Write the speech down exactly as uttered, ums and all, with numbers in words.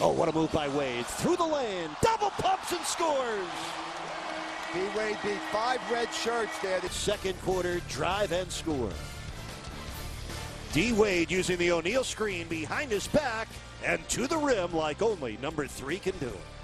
Oh, what a move by Wade. Through the lane, double pumps and scores. D. Wade beat five red shirts there. Second quarter, drive and score. D. Wade using the O'Neal screen behind his back and to the rim like only number three can do it.